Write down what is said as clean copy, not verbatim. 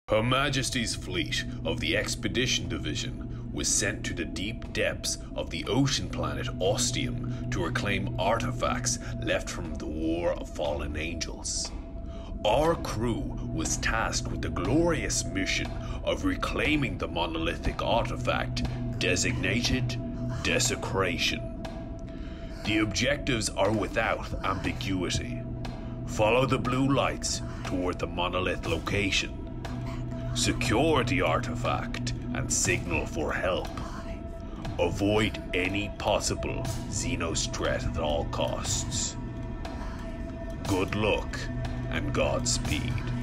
Her Majesty's fleet of the Expedition Division was sent to the deep depths of the ocean planet Ostium to reclaim artifacts left from the War of Fallen Angels. Our crew was tasked with the glorious mission of reclaiming the monolithic artifact designated Desecration. The objectives are without ambiguity. Follow the blue lights toward the monolith location. Secure the artifact and signal for help. Avoid any possible Xenos threat at all costs. Good luck and Godspeed.